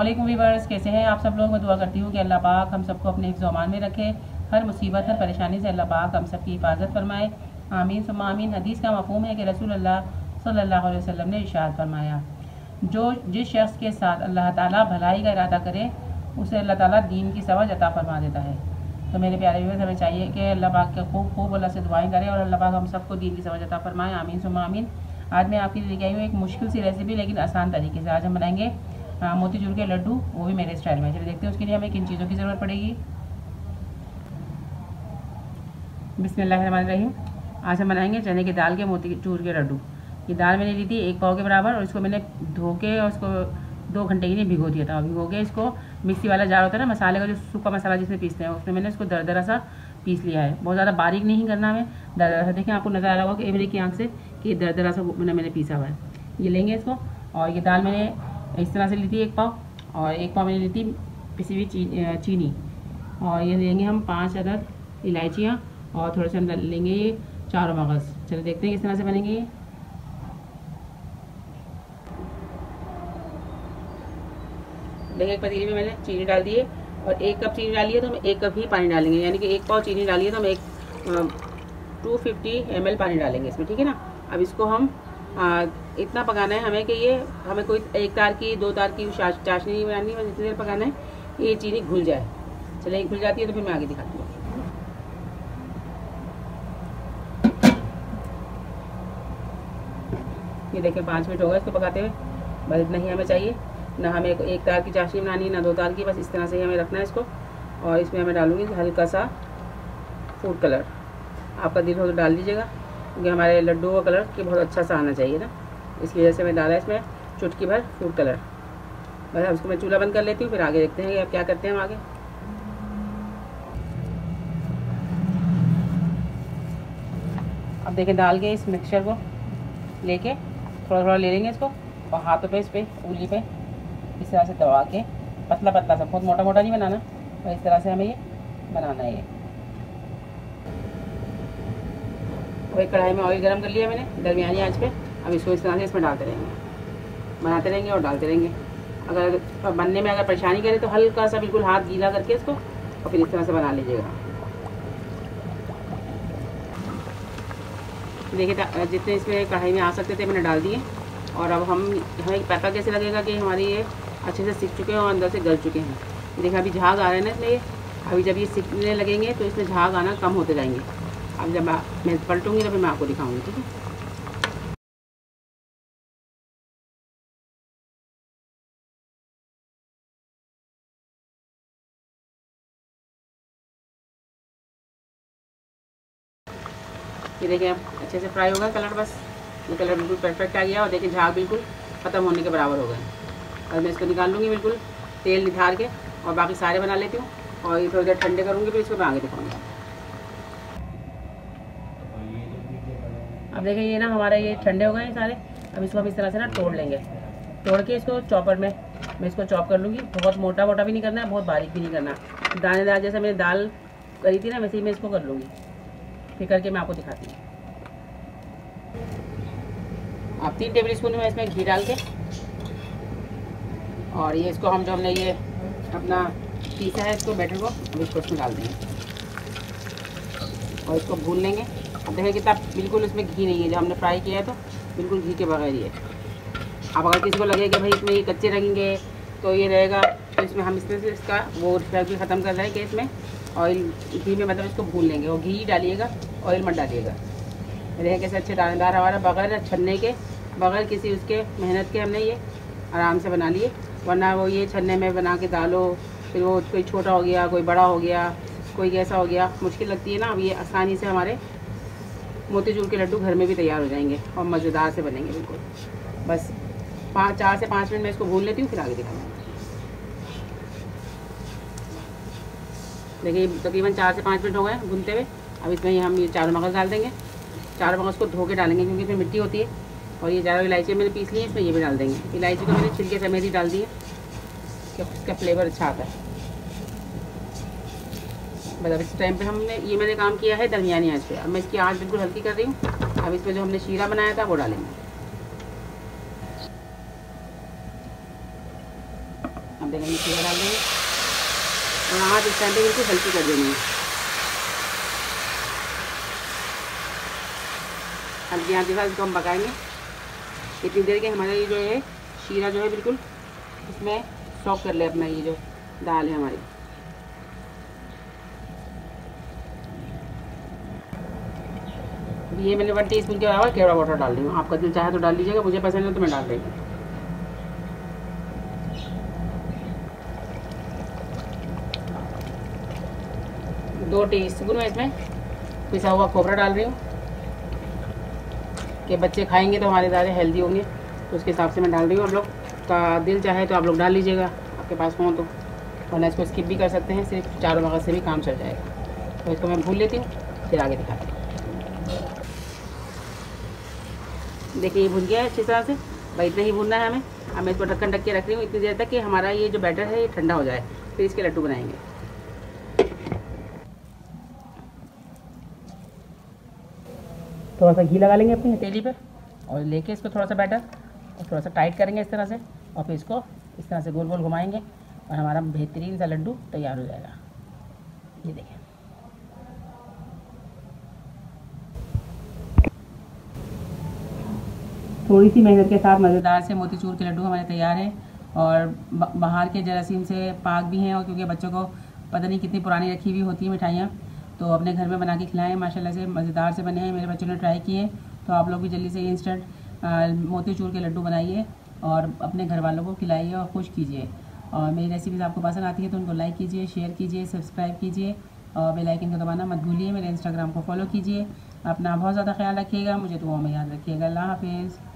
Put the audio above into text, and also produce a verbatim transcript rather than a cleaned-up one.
अस्सलामुअलैकुम वीवर्स, कैसे हैं आप सब लोग। मैं दुआ करती हूँ कि अल्लाह पाक हम सबको अपने हिफ्ज़ अमान में रखे, हर मुसीबत हर परेशानी से अल्लाह पाक हम सब की हिफाजत फरमाए। आमीन सुम्मा आमीन। हदीस का मफ़हूम है कि रसूल अल्लाह सल्लल्लाहु अलैहि वसल्लम ने इरशाद फरमाया, जो जिस शख्स के साथ अल्लाह ताला भलाई का इरादा करे उसे अल्लाह ताला दीन की समझ अता फरमा देता है। तो मेरे प्यारे व्यूअर्स, हमें चाहिए कि अल्लाह पाक के खूब खूब अल्लाह से दुआएं करें और अल्लाह पाक हम सबको दीन की समझ अता फरमाए। आमीन सुम्मा आमीन। आज मैं आपके लिए लेके आई हूँ एक मुश्किल सी रेसिपी, लेकिन आसान तरीके से। आज हम बनाएंगे मोतीचूर के लड्डू, वो भी मेरे स्टाइल में। चलिए देखते हैं उसके लिए हमें किन चीज़ों की ज़रूरत पड़ेगी। बिस्मिल्लाहिर्रहमानिर्रहीम। आज हम बनाएंगे चने की दाल के मोतीचूर के लड्डू। ये दाल मैंने ली थी एक पाव के बराबर, और इसको मैंने धो के और इसको दो घंटे के लिए भिगो दिया था। भिगो के इसको मिक्सी वाला जार होता है ना, मसाले का जो सूखा मसाला जिसमें पीसते हैं, उसमें मैंने इसको दरदरा सा पीस लिया है। बहुत ज़्यादा बारीक नहीं करना हमें, दरदरा सा। देखें, आपको नज़र आ रहा होगा कि मेरी की आँख से कि दरदरा सा मैंने मैंने पीसा हुआ है। ये लेंगे इसको। और ये दाल मैंने इस तरह से ली थी एक पाव, और एक पाव मैंने ली थी पिसी हुई ची, चीनी। और ये लेंगे हम पाँच अदद इलायचियाँ, और थोड़े से हम लेंगे ये चारों मगज़। चलो देखते हैं किस तरह से बनेंगे ये। देखिए, एक पतीली में मैंने चीनी डाल दी है, और एक कप चीनी डाली है तो हम एक कप ही पानी डालेंगे। यानी कि एक पाव चीनी डाली है तो हम एक टू फिफ्टी एम एल पानी डालेंगे इसमें, ठीक है ना। अब इसको हम आ, इतना पकाना है हमें कि ये हमें कोई एक तार की दो तार की चाशनी नहीं बनानी, बस इतनी देर पकाना है कि ये चीनी घुल जाए। चलिए, घुल जाती है तो फिर मैं आगे दिखाती हूँ। ये देखिए, पाँच मिनट हो गए इसको पकाते हुए। बस इतना ही हमें चाहिए, ना हमें एक तार की चाशनी बनानी है ना दो तार की, बस इस तरह से ही हमें रखना है इसको। और इसमें हमें डालूंगी हल्का सा फूड कलर। आपका दिल हो तो डाल दीजिएगा, क्योंकि हमारे लड्डू का कलर कि बहुत अच्छा सा आना चाहिए ना, इसकी वजह से मैं डाला इसमें चुटकी भर फूड कलर। बस अब इसको मैं चूल्हा बंद कर लेती हूँ, फिर आगे देखते हैं कि अब क्या करते हैं हम आगे। अब देखिए, दाल के इस मिक्सचर को लेके थोड़ा थोड़ा ले लेंगे इसको, और हाथों पे इस पर उंगली पे इस तरह से दबा के पतला पतला सा, बहुत मोटा मोटा नहीं बनाना, और इस तरह से हमें ये बनाना है। ये वही कढ़ाई में ऑयल गरम कर लिया मैंने दरमियानी आंच पे। अब इसको इस तरह से इसमें डालते रहेंगे, बनाते रहेंगे और डालते रहेंगे। अगर बनने में अगर परेशानी करे तो हल्का सा बिल्कुल हाथ गीला करके इसको, और फिर इस तरह से बना लीजिएगा। देखिए, जितने इसमें कढ़ाई में आ सकते थे मैंने डाल दिए। और अब हम हमें पता कैसे लगेगा कि हमारे ये अच्छे से सीख चुके हैं और अंदर से गल चुके हैं। देखिए, अभी झाग आ रहे हैं ना इसमें। ये अभी जब ये सीखने लगेंगे तो इसमें झाग आना कम होते जाएंगे। अब जब मैं पलटूंगी तो फिर मैं आपको दिखाऊंगी, ठीक है। ये देखिए, अब अच्छे से फ्राई होगा कलर, बस ये कलर बिल्कुल परफेक्ट आ गया। और देखिए, झाग बिल्कुल ख़त्म होने के बराबर हो गए। और मैं इसको निकाल लूँगी बिल्कुल तेल निधार के, और बाकी सारे बना लेती हूँ। और ये थोड़ी देर ठंडे करूँगी, फिर इसको मैं आगे दिखाऊँगी। अब देखिए, ये ना हमारे ये ठंडे हो गए हैं सारे। अब इसको हम इस तरह से ना तोड़ लेंगे। तोड़ के इसको चॉपर में मैं इसको चॉप कर लूँगी। बहुत मोटा मोटा भी नहीं करना है, बहुत बारीक भी नहीं करना। दानेदार जैसे मैंने दाल करी थी ना, वैसे ही मैं इसको कर लूँगी। फिर करके मैं आपको दिखाती हूँ। अब तीन टेबल स्पून में इसमें घी डाल के, और ये इसको हम जो हमने ये अपना पीसा है इसको बैटर को, अब इसको इसमें डाल देंगे और इसको भून लेंगे। अब देखें कितना बिल्कुल इसमें घी नहीं है, जो हमने फ्राई किया है तो बिल्कुल घी के बगैर ही है। अब अगर किसी को लगे कि भाई इसमें ये कच्चे रहेंगे तो ये रहेगा, तो इसमें हम इसमें से इसका वो भी ख़त्म कर रहे हैं कि इसमें ऑयल घी में मतलब इसको भून लेंगे। और घी डालिएगा, ऑयल मत डालिएगा। देखिए कैसे अच्छे दानेदार हमारा, बगैर छन्ने के, बगैर किसी उसके मेहनत के हमने ये आराम से बना लिए। वरना वो ये छन्ने में बना के डालो, फिर वो कोई छोटा हो गया, कोई बड़ा हो गया, कोई कैसा हो गया, मुश्किल लगती है ना। अब ये आसानी से हमारे मोतीचूर के लड्डू घर में भी तैयार हो जाएंगे और मज़ेदार से बनेंगे बिल्कुल। बस पाँच चार से पाँच मिनट में इसको भून लेती हूँ, फिर आगे दिखाऊंगी। देखिए, तकरीबन चार से पाँच मिनट हो गए भूनते हुए। अब इसमें हम ये चारों मगज़ डाल देंगे। चारों मगज़ को धो के डालेंगे, क्योंकि इसमें मिट्टी होती है। और ये चारों इलायची मैंने पीस ली है, इसमें ये भी डाल देंगे। इलायची को मैंने छिलके समेत ही डाल दी है, कि इसका फ्लेवर अच्छा आता है। मतलब इस टाइम पे हमने ये मैंने काम किया है दरमियानी आंच पे। अब मैं इसकी आंच बिल्कुल हल्की कर रही हूँ। अब इसमें जो हमने शीरा बनाया था वो डालेंगे। अब देंगे, शीरा डाल देंगे और आँच इस टाइम पे बिल्कुल हल्की कर देनी है। हल्की आँच के साथ इसको हम पकाएंगे इतनी देर के हमारा ये जो है शीरा जो है बिल्कुल इसमें सॉक कर ले अपना ये जो दाल है हमारी। ये मैंने वन टी स्पून के बराबर केवड़ा वाटर डाल रही हूँ। आपका दिल चाहे तो डाल लीजिएगा, मुझे पसंद है तो मैं डाल रही हूँ। दो टी स्पून में इसमें पिसा हुआ खोपरा डाल रही हूँ कि बच्चे खाएंगे तो हमारे ज़्यादा हेल्दी होंगे, तो उसके हिसाब से मैं डाल रही हूँ। आप लोग का दिल चाहे तो आप लोग डाल लीजिएगा, आपके पास हो तो, वरना इसको स्किप भी कर सकते हैं, सिर्फ चारों मगज़ से भी काम चल जाएगा। तो इसको मैं भून लेती हूँ, फिर आगे दिखाती हूँ। देखिए ये भुन गया है अच्छी तरह से, भाई इतना ही भुनना है हमें। अब मैं इसको ढक्कन ढक के रख रही हूँ इतनी देर तक कि हमारा ये जो बैटर है ये ठंडा हो जाए, फिर इसके लड्डू बनाएंगे। थोड़ा सा घी लगा लेंगे अपनी हथेली पे और लेके इसको थोड़ा सा बैटर और थोड़ा सा टाइट करेंगे इस तरह से, और फिर इसको इस तरह से गोल गोल घुमाएंगे और हमारा बेहतरीन सा लड्डू तैयार हो जाएगा। ये देखिए थोड़ी सी मेहनत के साथ मज़ेदार से मोतीचूर के लड्डू हमारे तैयार हैं और बाहर के जरासीम से पाक भी हैं। और क्योंकि बच्चों को पता नहीं कितनी पुरानी रखी हुई होती है मिठाइयाँ, तो अपने घर में बना के खिलाएं। माशाल्लाह से मज़ेदार से बने हैं, मेरे बच्चों ने ट्राई किए, तो आप लोग भी जल्दी से इंस्टेंट मोतीचूर के लड्डू बनाइए और अपने घर वालों को खिलाइए और खुश कीजिए। और मेरी रेसिपीज़ आपको पसंद आती है तो उनको लाइक कीजिए, शेयर कीजिए, सब्सक्राइब कीजिए और बेल आइकन को दबाना मत भूलिए। मेरे इंस्टाग्राम को फॉलो कीजिए। अपना बहुत ज़्यादा ख्याल रखिएगा, मुझे दुआओं में याद रखिएगा। अल्लाह हाफिज़।